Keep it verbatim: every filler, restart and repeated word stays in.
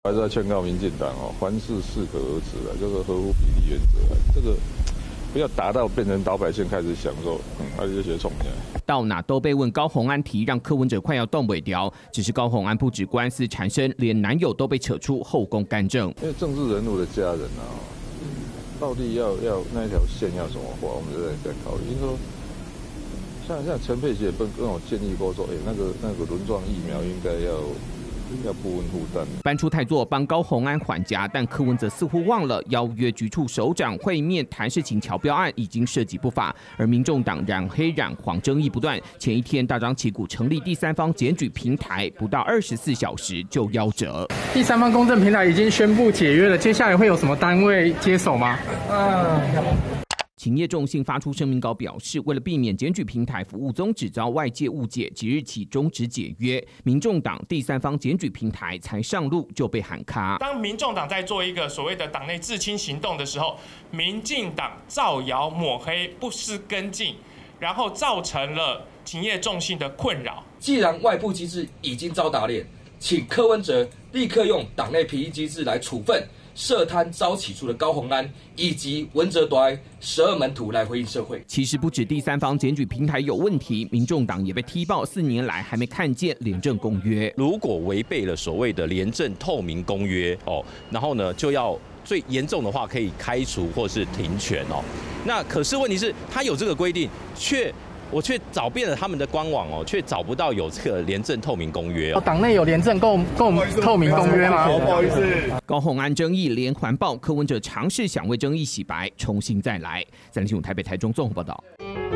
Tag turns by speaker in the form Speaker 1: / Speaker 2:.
Speaker 1: 还是要劝告民进党哦，凡事适可而止啊，就是合乎比例原则啊，这个不要达到变成老百姓开始享受，嗯，还是学宠起来。
Speaker 2: 到哪都被问高虹安提，让柯文哲快要动尾条。只是高虹安不止官司缠身，连男友都被扯出后宫干政。
Speaker 1: 因为政治人物的家人啊，到底要要那一条线要怎么画，我们就在在考虑。就是说，像像陈佩琪也跟我建议过说，哎、欸，那个那个轮状疫苗应该要。要不温负担，
Speaker 2: 搬出太座帮高虹安缓颊，但柯文哲似乎忘了邀约局处首长会面谈事情，侨标案已经涉及不法，而民众党染黑染黄争议不断。前一天大张旗鼓成立第三方检举平台，不到二十四小时就夭折。
Speaker 3: 第三方公正平台已经宣布解约了，接下来会有什么单位接手吗？嗯。
Speaker 2: 勤业众信发出声明稿表示，为了避免检举平台服务宗旨遭外界误解，即日起终止解约。民众党第三方检举平台才上路就被喊卡。
Speaker 4: 当民众党在做一个所谓的党内自清行动的时候，民进党造谣抹黑，不思跟进，然后造成了勤业众信的困扰。
Speaker 5: 既然外部机制已经遭打脸，请柯文哲立刻用党内评议机制来处分涉贪遭起诉的高虹安以及文哲đo十二门徒来回应社会。
Speaker 2: 其实不止第三方检举平台有问题，民众党也被踢爆四年来还没看见廉政公约。
Speaker 6: 如果违背了所谓的廉政透明公约哦，然后呢就要最严重的话可以开除或是停权哦。那可是问题是，他有这个规定，却。我却找遍了他们的官网哦，却找不到有这个廉政透明公约哦。
Speaker 3: 党内有廉政共共透明公约吗？
Speaker 7: 不好意思。
Speaker 2: 高虹安争议连环爆，柯文哲尝试想为争议洗白，重新再来。三立新闻台北、台中综合报道。